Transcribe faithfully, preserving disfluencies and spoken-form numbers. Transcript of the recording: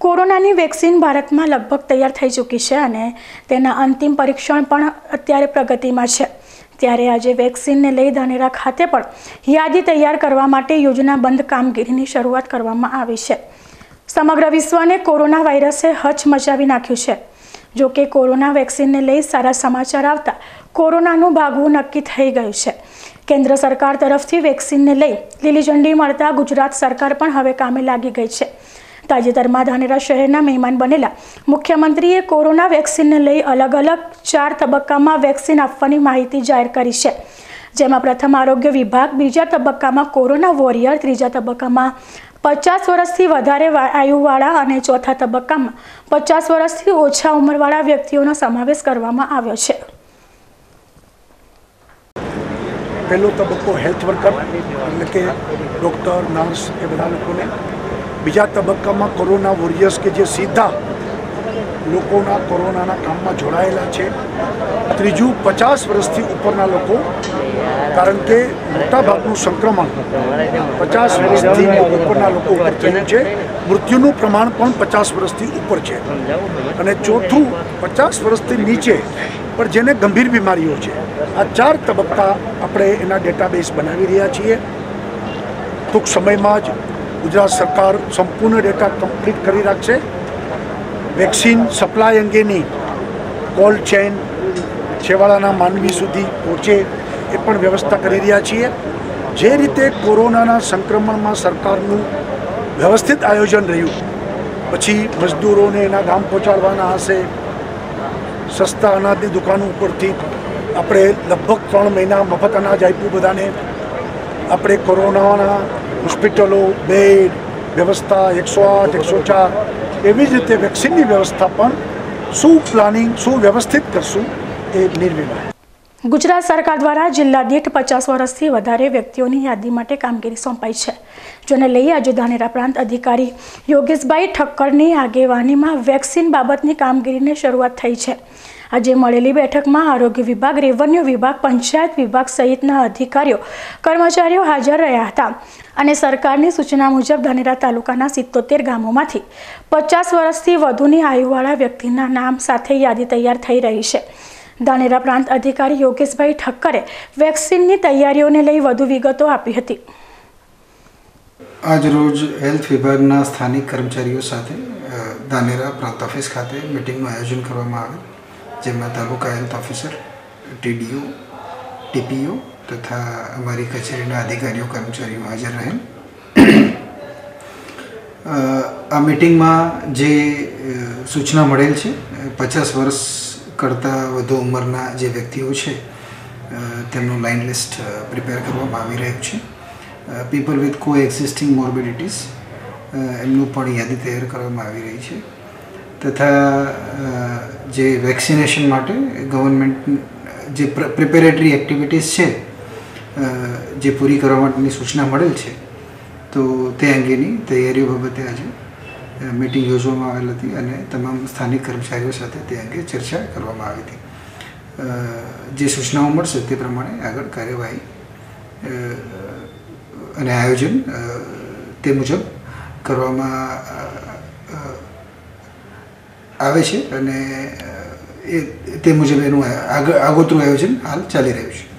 કોરોનાની વેક્સિન ભારતમાં લગભગ તૈયાર થઈ ચૂકી છે અને તેના અંતિમ પરીક્ષણ પણ અત્યારે પ્રગતિમાં છે। ત્યારે આજે વેક્સિનને લઈ ધાનેરા ખાતે પણ યાદી તૈયાર કરવા માટે યોજનાબંધ કામગીરીની શરૂઆત કરવામાં આવી છે। સમગ્ર વિશ્વને કોરોના વાયરસે હચમચાવી નાખ્યું છે। જો કે કોરોના વેક્સિનને લઈ સારા સમાચાર આવતા કોરોનાનું ભાગવું નક્કી થઈ ગયું છે। કેન્દ્ર સરકાર તરફથી વેક્સિનને લઈ લીલી ઝંડી મળતા ગુજરાત સરકાર પણ હવે કામે લાગી ગઈ છે। તાજેતરમાં ધાનેરા શહેરના મહેમાન બનેલા મુખ્યમંત્રીએ કોરોના વેક્સિનને લઈ અલગ અલગ ચાર તબક્કામાં વેક્સિન આપવાની માહિતી જાહેર કરી છે, જેમાં પ્રથમ આરોગ્ય વિભાગ, બીજા તબક્કામાં કોરોના વોરિયર, ત્રીજા તબક્કામાં પચાસ વર્ષથી વધારે આયુવાળા અને ચોથા તબક્કામાં પચાસ વર્ષથી ઓછા ઉંમરવાળા વ્યક્તિઓનો સમાવેશ કરવામાં આવ્યો છે। पहलो तबक्को हेल्थ वर्कर એટલે કે ડૉક્ટર, નર્સ એ બધા લોકોને, બીજા તબક્કામાં કોરોના વોરિયર્સ કે જે સીધા લોકોના કોરોનાના કામમાં જોડાયેલા છે, ત્રીજું પચાસ વર્ષથી ઉપરના લોકો, કારણ કે મોટાભાગનું સંક્રમણ પચાસ વર્ષથી ઉપરના લોકો ઉપર થયું છે, મૃત્યુનું પ્રમાણ પણ પચાસ વર્ષથી ઉપર છે, અને ચોથું પચાસ વર્ષથી નીચે पर जेने गंभीर बीमारीओ छे। आ चार तबक्का अपने एना डेटाबेस बनावी रह्या छीए। टूंक समयमां ज गुजरात सरकार संपूर्ण डेटा कम्प्लीट करी राखशे। वेक्सिन सप्लाय अंगेनी कोल्ड चेन छेवाड़ाना मानवी सुधी पहोंचे ए पण व्यवस्था करी रह्या छीए। जे रीते कोरोनाना संक्रमणमां सरकारनुं व्यवस्थित आयोजन रह्युं, पछी मजदूरोने एना गाम पहोंचाडवाना हशे, सस्ता अनाजनी दुकानों परथी આપણે લગભગ ત્રણ મહિના મફત અનાજ આપ્યું બધાને। આપણે કોરોનાના હોસ્પિટલો, બેડ વ્યવસ્થા એકસો આઠ એકસો ચાર એવી જ રીતે વેક્સિનની વ્યવસ્થા પણ શું પ્લાનિંગ શું વ્યવસ્થિત કરશું એ નિર્ણય। ગુજરાત સરકાર દ્વારા જિલ્લા દીઠ પચાસ વર્ષથી વધારે વ્યક્તિઓની યાદી માટે કામગીરી સોંપાઈ છે, જેને લઈ આજે ધાનેરા પ્રાંત અધિકારી યોગેશભાઈ ઠક્કરની આગેવાનીમાં વેક્સિન બાબતની કામગીરીની શરૂઆત થઈ છે। આજે મળેલી બેઠકમાં આરોગ્ય વિભાગ, રેવન્યુ વિભાગ, પંચાયત વિભાગ સહિતના અધિકારીઓ, કર્મચારીઓ હાજર રહ્યા હતા અને સરકારની સૂચના મુજબ ધાનેરા તાલુકાના સિત્તોતેર ગામોમાંથી પચાસ વર્ષથી વધુની આયુવાળા વ્યક્તિના નામ સાથે યાદી તૈયાર થઈ રહી છે। ધાનેરા પ્રાંત અધિકારી યોગેશભાઈ ઠક્કરે વેક્સિનની તૈયારીઓને લઈ વધુ વિગતો આપી હતી। આજ રોજ હેલ્થ વિભાગના સ્થાનિક કર્મચારીઓ સાથે ધાનેરા પ્રાંત ઓફિસ ખાતે મીટિંગનું આયોજન કરવામાં આવેલ, જેમાં taluka health officer, TDO, TPO તથા અમારી કચેરીના અધિકારીઓ, કર્મચારીઓ હાજર રહેલ। આ મીટિંગમાં જે સૂચના મળેલ છે, પચાસ વર્ષ કરતાં વધુ ઉંમરના જે વ્યક્તિઓ છે તેમનું લાઇન લિસ્ટ પ્રિપેર કરવામાં આવી રહ્યું છે। People with coexisting morbidities એમનું પણ યાદી તૈયાર કરવામાં આવી રહી છે, તથા જે વેક્સિનેશન માટે ગવર્મેન્ટ જે પ્રિપેરેટરી એક્ટિવિટીઝ છે જે પૂરી કરવા માટેની સૂચના મળેલ છે, તો તે અંગેની તૈયારીઓ બાબતે આજે મીટિંગ યોજવામાં આવેલ હતી અને તમામ સ્થાનિક કર્મચારીઓ સાથે તે અંગે ચર્ચા કરવામાં આવી હતી। જે સૂચનાઓ મળશે તે પ્રમાણે આગળ કાર્યવાહી અને આયોજન તે મુજબ કરવામાં આવે છે અને એ તે મુજબ એનું આગળ આગોતરું આયોજન હાલ ચાલી રહ્યું છે।